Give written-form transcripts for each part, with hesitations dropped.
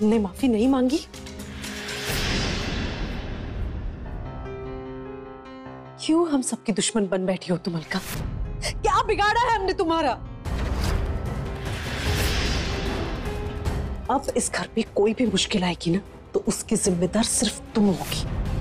तुमने माफी नहीं मांगी? क्यों हम सबकी दुश्मन बन बैठी हो तुम अलका? क्या बिगाड़ा है हमने तुम्हारा? अब इस घर पे कोई भी मुश्किल आएगी ना तो उसकी जिम्मेदार सिर्फ तुम होगी।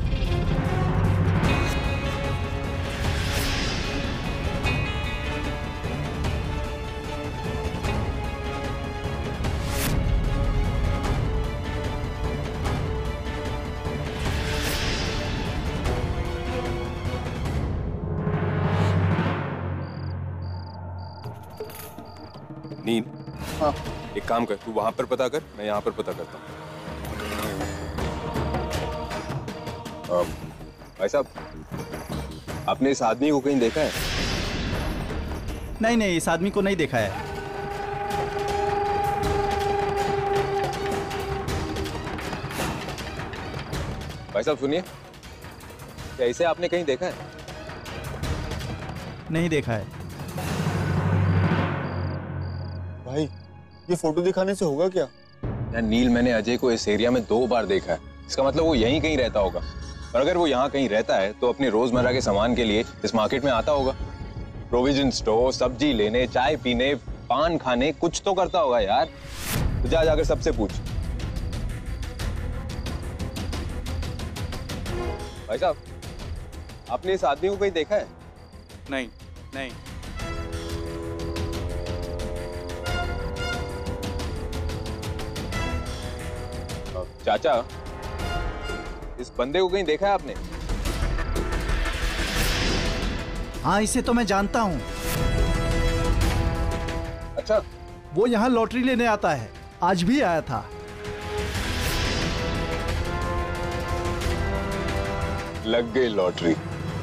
नील, हाँ, एक काम कर, तू वहां पर पता कर, मैं यहाँ पर पता करता हूँ। भाई साहब, आपने इस आदमी को कहीं देखा है? नहीं नहीं, इस आदमी को नहीं देखा है। भाई साहब सुनिए, क्या इसे आपने कहीं देखा है? नहीं देखा है। भाई, ये फोटो दिखाने से होगा क्या? यार नील, मैंने अजय को इस एरिया में 2 बार देखा है। इसका मतलब वो यहीं कहीं रहता होगा। और अगर वो यहाँ कहीं रहता है तो अपने रोजमर्रा के सामान के लिए इस मार्केट में आता होगा। प्रोविजन स्टोर, सब्जी लेने, चाय पीने, पान खाने, कुछ तो करता होगा यार। तो जा जाकर सबसे पूछ। भाई साहब, आपने इस आदमी को कहीं देखा है? नहीं नहीं। चाचा, इस बंदे को कहीं देखा है आपने? हाँ, इसे तो मैं जानता हूँ। अच्छा, वो यहाँ लॉटरी लेने आता है, आज भी आया था। लग गई लॉटरी।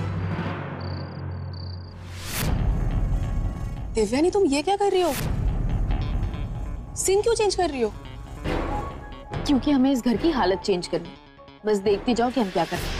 दिव्यानी, तुम ये क्या कर रही हो? सीन क्यों चेंज कर रही हो? क्योंकि हमें इस घर की हालत चेंज करनी। बस देखती जाओ कि हम क्या करते हैं।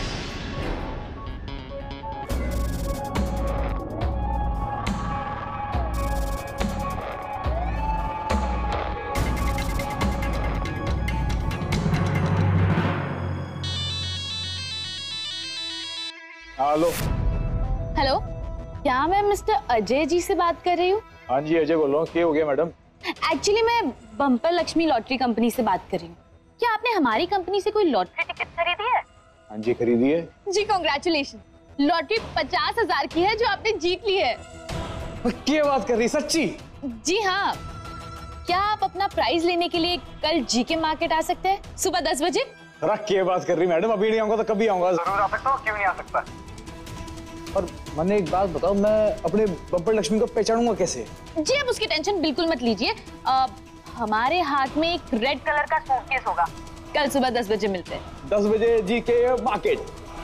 हेलो। हेलो, क्या मैं मिस्टर अजय जी से बात कर रही हूँ? हाँ जी, अजय बोल रहा हूँ। क्या हो गया मैडम? एक्चुअली मैं बम्पर लक्ष्मी लॉटरी कंपनी से बात कर रही हूँ। क्या आपने हमारी कंपनी से कोई लॉटरी टिकट खरीदी है? हाँ जी, खरीदी है। जी कांग्रेचुलेशन, लॉटरी 50,000 की है जो आपने जीत ली है। क्या बात कर रही, सच्ची? जी हाँ। क्या आप अपना प्राइज लेने के लिए कल जीके मार्केट आ सकते हैं सुबह 10 बजे? क्या बात कर रही मैडम, अभी नहीं आऊंगा तो कभी आऊंगा। जरूर आ सकता हूँ, क्यों नहीं आ सकता। और मैंने एक बात बताओ, मैं अपने बम्पर लक्ष्मी को पहचानूंगा कैसे? जी आप उसकी टेंशन बिल्कुल मत लीजिए। हमारे हाथ में एक रेड कलर का सूटकेस होगा। कल सुबह 10 बजे मिलते हैं। 10 बजे जीके मार्केट।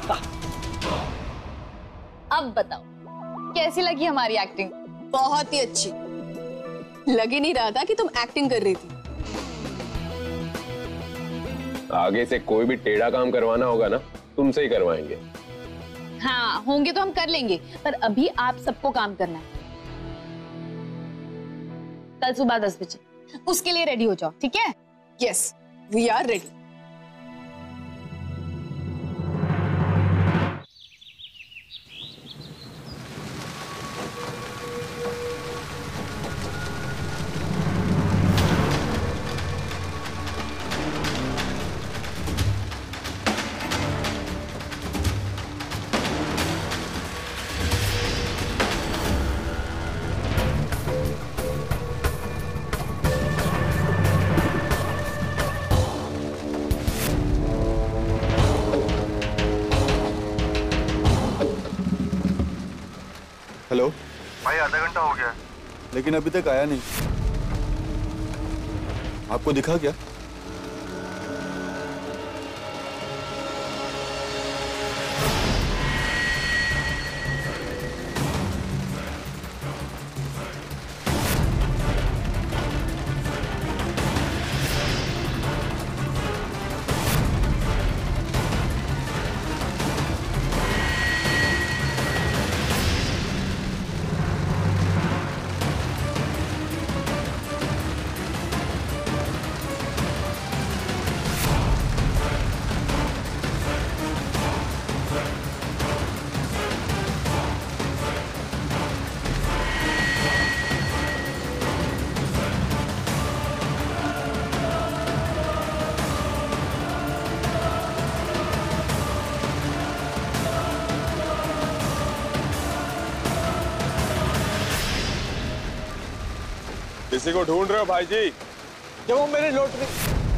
अब बताओ कैसी लगी हमारी एक्टिंग? बहुत ही अच्छी। लग ही नहीं रहा था कि तुम एक्टिंग कर रही थी। आगे से कोई भी टेढ़ा काम करवाना होगा ना, तुमसे ही करवाएंगे। हाँ, होंगे तो हम कर लेंगे, पर अभी आप सबको काम करना है। कल सुबह 10 बजे उसके लिए रेडी हो जाओ, ठीक है? Yes, we are ready. Hello भाई, आधा घंटा हो गया लेकिन अभी तक आया नहीं। आपको दिखा क्या? किसी को ढूंढ रहे हो भाई जी? जब वो मेरी लॉटरी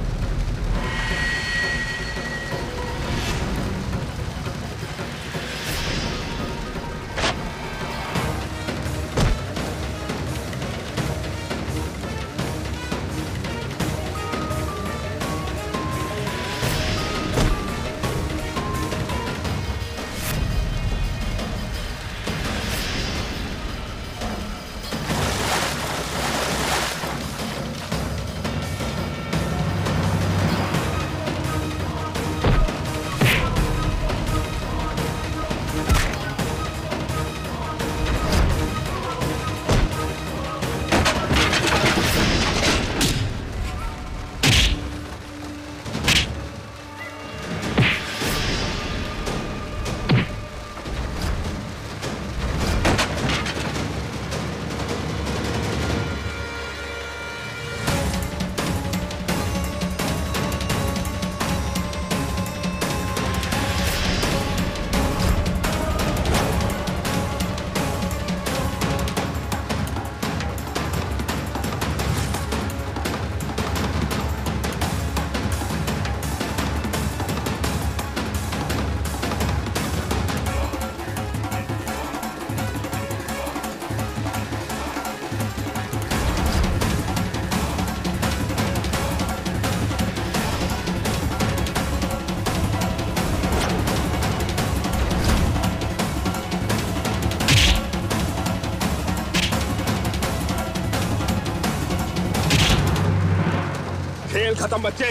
खेल खत्म बच्चे,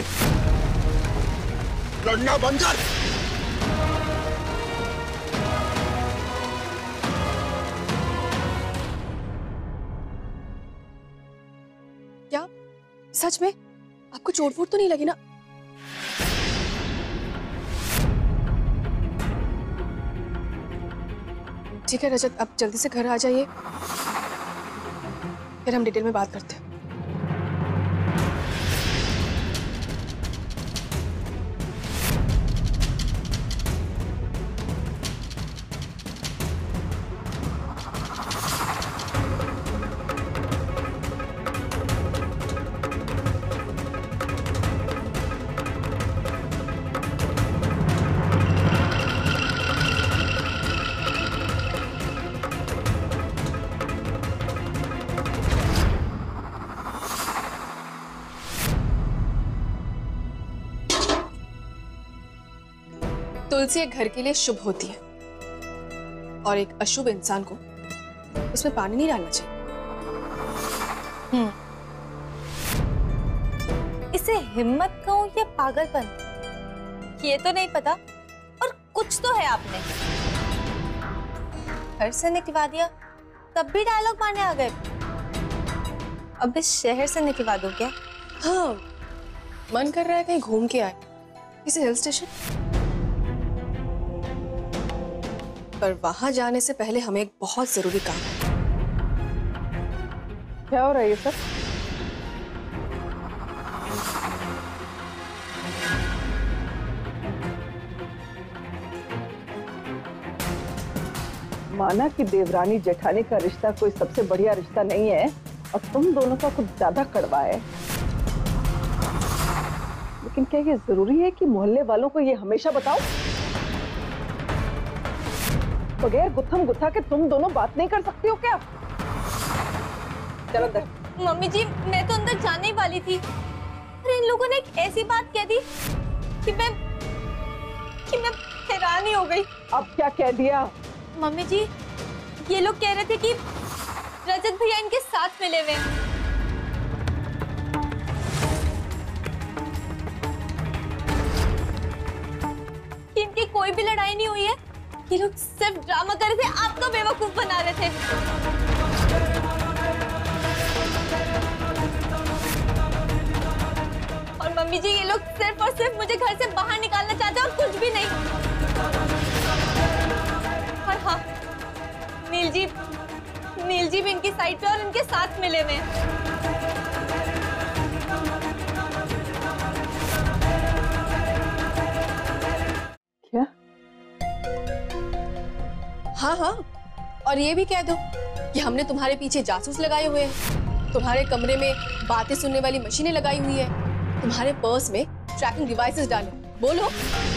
लड़ना बंद कर। क्या सच में आपको चोट वोट तो नहीं लगी ना? ठीक है रजत, आप जल्दी से घर आ जाइए, फिर हम डिटेल में बात करते हैं। तुलसी एक घर के लिए शुभ होती है और एक अशुभ इंसान को उसमें पानी नहीं डालना चाहिए। इसे हिम्मत कहूं या पागलपन, ये तो नहीं पता, और कुछ तो है आपने। घर से निकलवा दिया तब भी डायलॉग मारने आ गए। अब इस शहर से निकलवा दो क्या? हाँ, मन कर रहा है कहीं घूम के आए, किसी हिल स्टेशन। पर वहां जाने से पहले हमें एक बहुत जरूरी काम है। क्या हो रहा है ये सब? माना कि देवरानी जेठानी का रिश्ता कोई सबसे बढ़िया रिश्ता नहीं है और तुम दोनों का कुछ ज्यादा कड़वा है, लेकिन क्या ये जरूरी है कि मोहल्ले वालों को ये हमेशा बताओ? बगैर गुत्थम गुत्था के तुम दोनों बात नहीं कर सकती हो क्या? चलो अंदर। मम्मी जी, मैं तो अंदर जाने ही वाली थी, पर इन लोगों ने एक ऐसी बात कह दी कि मैं हैरान ही हो गई। अब क्या कह दिया? मम्मी जी, ये लोग कह रहे थे कि रजत भैया इनके साथ मिले हुए हैं। कि इनकी कोई भी लड़ाई नहीं हुई है, ये लोग सिर्फ ड्रामा कर रहे थे, आपको बेवकूफ बना रहे थे। और मम्मी जी, ये लोग सिर्फ और सिर्फ मुझे घर से बाहर निकालना चाहते हैं और कुछ भी नहीं। और हाँ, नील जी भी इनकी साइड पे और इनके साथ मिले हुए हैं। क्या? हाँ हाँ, और ये भी कह दो कि हमने तुम्हारे पीछे जासूस लगाए हुए हैं। तुम्हारे कमरे में बातें सुनने वाली मशीनें लगाई हुई है, तुम्हारे पर्स में ट्रैकिंग डिवाइसेस डाले। बोलो,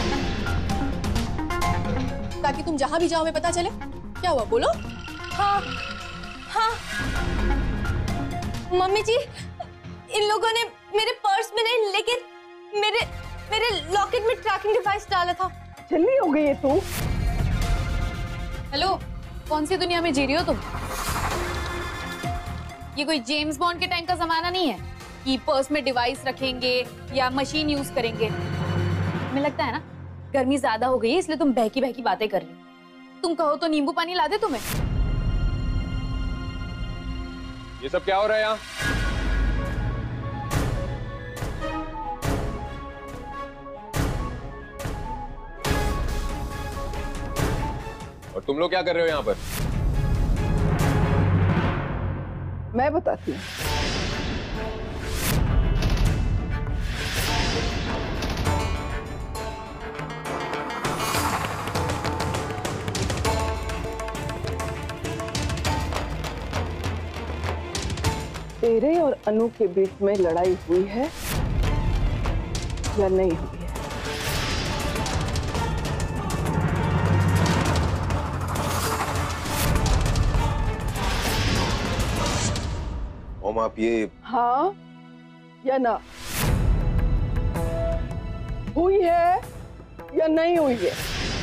ताकि तुम जहां भी जाओ हमें पता चले। क्या हुआ, बोलो। हाँ हाँ मम्मी जी, इन लोगों ने मेरे पर्स में नहीं लेकिन मेरे लॉकेट में ट्रैकिंग डिवाइस डाला था। जल्दी हो गई है तू। हेलो, कौन सी दुनिया में जी रही हो तुम? ये कोई जेम्स बॉन्ड के टाइम का जमाना नहीं है कि पर्स में डिवाइस रखेंगे या मशीन यूज करेंगे। हमें लगता है ना गर्मी ज्यादा हो गई है, इसलिए तुम बहकी बहकी बातें कर रही हो। तुम कहो तो नींबू पानी ला दे तुम्हें। ये सब क्या हो रहा है यहाँ? और तुम लोग क्या कर रहे हो यहाँ पर? मैं बताती हूँ। तेरे और अनु के बीच में लड़ाई हुई है या नहीं हुई है? ओम, आप ये हाँ या ना? हुई है या नहीं हुई है?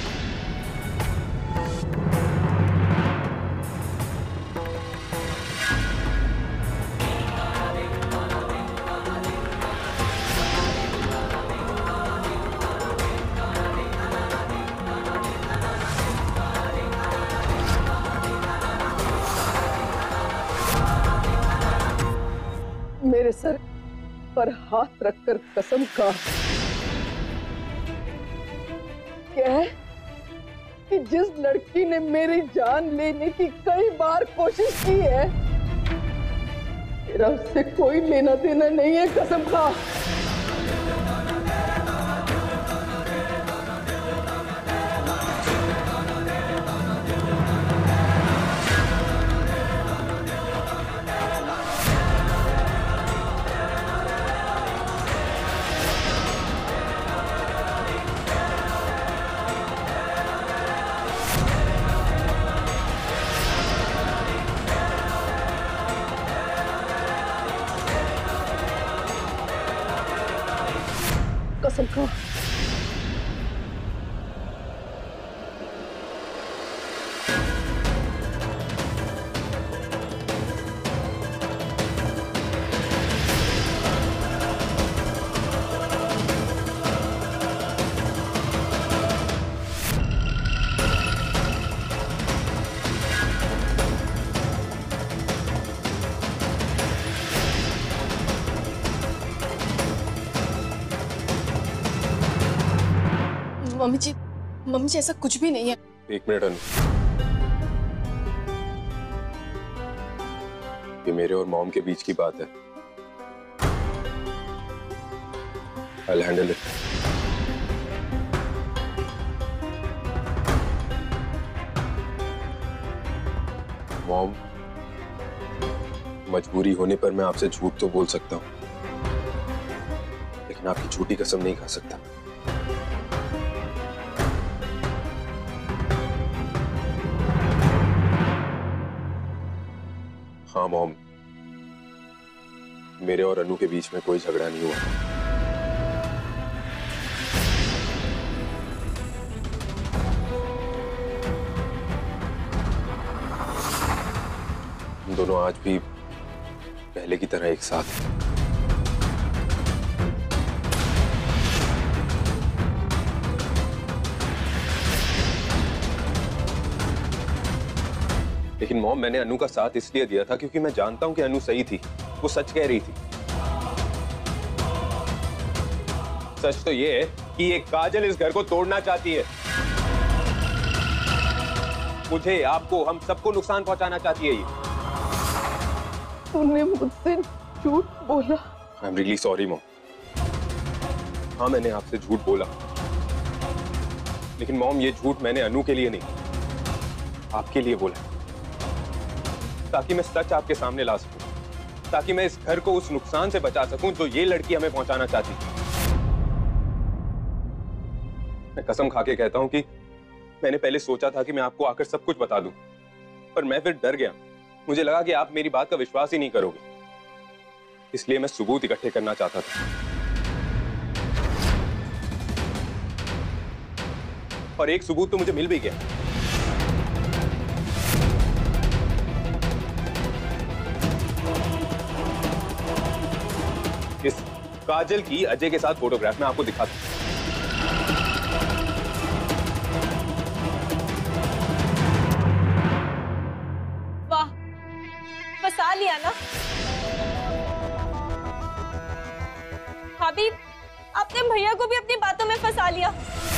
मेरे सर पर हाथ रखकर कसम खा कह कि जिस लड़की ने मेरी जान लेने की कई बार कोशिश की है, तेरा उससे कोई लेना देना नहीं है। कसम खा। कसम खा। मम्मी जी ऐसा कुछ भी नहीं है। एक मिनट अनु, ये मेरे और मॉम के बीच की बात है। I'll handle it. मॉम, मजबूरी होने पर मैं आपसे झूठ तो बोल सकता हूँ, लेकिन आपकी झूठी कसम नहीं खा सकता। हाँ मॉम, मेरे और अनु के बीच में कोई झगड़ा नहीं हुआ। हम दोनों आज भी पहले की तरह एक साथ हैं। लेकिन मॉम, मैंने अनु का साथ इसलिए दिया था क्योंकि मैं जानता हूं कि अनु सही थी, वो सच कह रही थी। सच तो ये है कि ये काजल इस घर को तोड़ना चाहती है। मुझे, आपको, हम सबको नुकसान पहुंचाना चाहती है ये। तूने मुझसे झूठ बोला। I am really sorry mom. हाँ, मैंने आपसे झूठ बोला, लेकिन मॉम ये झूठ मैंने अनु के लिए नहीं, आपके लिए बोला, ताकि मैं सच आपके सामने ला सकूं। ताकि मैं इस घर को उस नुकसान से बचा सकूं जो ये लड़की हमें पहुंचाना चाहती। मैं कसम खा के कहता हूं कि मैंने पहले सोचा था कि मैं आपको आकर सब कुछ बता दूं, पर मैं फिर डर गया। मुझे लगा कि आप मेरी बात का विश्वास ही नहीं करोगे, इसलिए मैं सबूत इकट्ठे करना चाहता था। और एक सबूत तो मुझे मिल भी गया। इस काजल की अजय के साथ फोटोग्राफ मैं आपको दिखाता हूं। वाह, फंसा लिया ना भाभी, आपने भैया को भी अपनी बातों में फंसा लिया।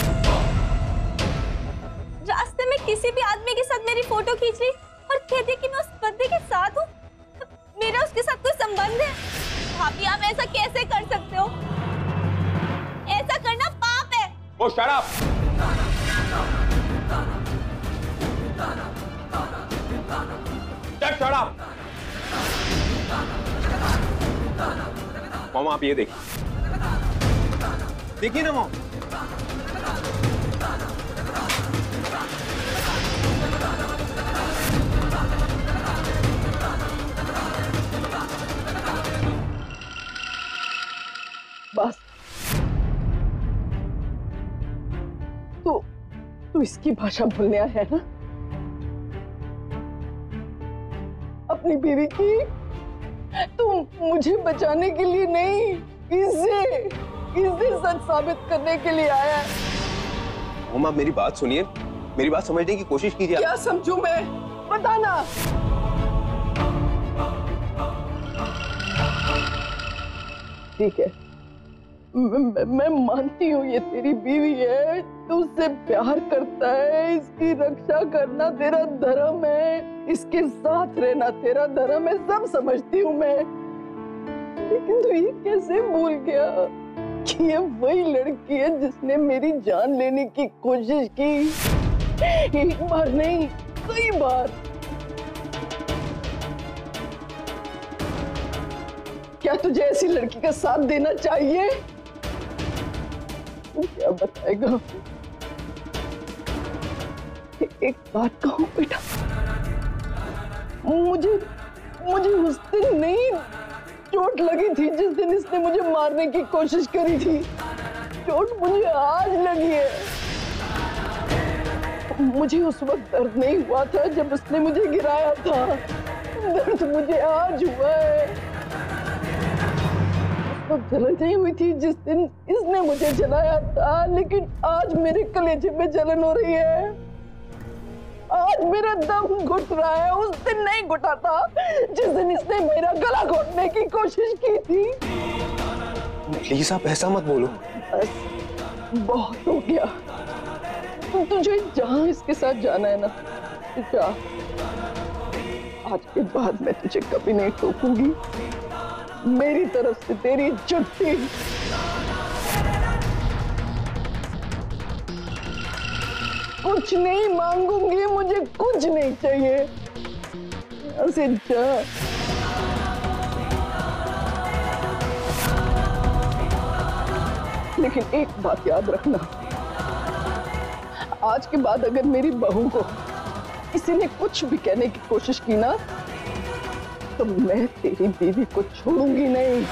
रास्ते में किसी भी आदमी के साथ मेरी फोटो खींच ली और कह दी कि मैं उस बंदे के साथ हूँ। मेरा उसके साथ कोई संबंध है। भाभी, आप ऐसा कैसे कर सकते हो? ऐसा करना पाप है। Oh shut up! Shut up! Mom, आप ये देखिए ना मॉम। बस तो इसकी भाषा भूलने आया है ना? अपनी बीवी की तुम मुझे बचाने के लिए नहीं, इसे सच साबित करने के लिए आया है। मॉम, आप मेरी बात सुनिए, मेरी बात समझने की कोशिश कीजिए। क्या समझूं मैं? बताना। ठीक है, मैं मानती हूँ ये तेरी बीवी है, तू उससे प्यार करता है, इसकी रक्षा करना तेरा धर्म है, इसके साथ रहना तेरा धर्म है, सब समझती हूँ मैं। लेकिन तू ये कैसे भूल गया कि ये वही लड़की है जिसने मेरी जान लेने की कोशिश की? एक बार नहीं, कई बार। क्या तुझे ऐसी लड़की का साथ देना चाहिए? तू क्या बताएगा? एक बात कहूं बेटा, मुझे उस दिन नहीं चोट लगी थी जिस दिन इसने मुझे मारने की कोशिश करी थी। चोट मुझे आज लगी है। मुझे उस वक्त दर्द नहीं हुआ था जब उसने मुझे गिराया था, दर्द मुझे आज हुआ है। तो जलन नहीं हुई थी जिस दिन इसने मुझे जलाया था, लेकिन आज मेरे कलेजे में जलन हो रही है। आज मेरा दम घुट रहा है, उस दिन नहीं घुटा था जिस दिन इसने मेरा गला घोटने की कोशिश की थी। प्लीज आप ऐसा मत बोलो। बस बहुत हो गया। तुझे जहां इसके साथ जाना है ना, जा। आज के बाद मैं तुझे कभी नहीं टोकूंगी। मेरी तरफ से तेरी छुट्टी। कुछ नहीं मांगूंगी, मुझे कुछ नहीं चाहिए। यहाँ से जा। लेकिन एक बात याद रखना, आज के बाद अगर मेरी बहू को किसी ने कुछ भी कहने की कोशिश की ना, तो मैं तेरी बीवी को छोड़ूंगी नहीं।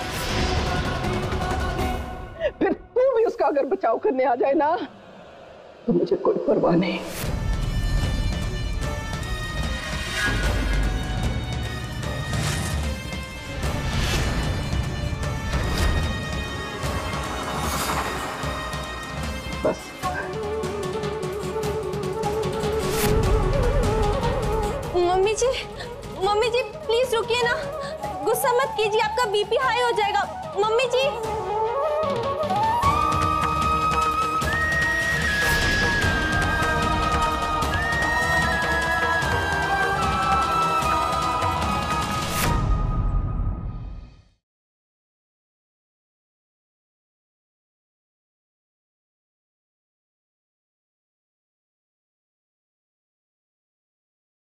फिर तू भी उसका अगर बचाव करने आ जाए ना, तो मुझे कोई परवाह नहीं। बस मम्मी जी प्लीज रुकिए ना, गुस्सा मत कीजिए, आपका बीपी हाई हो जाएगा। मम्मी जी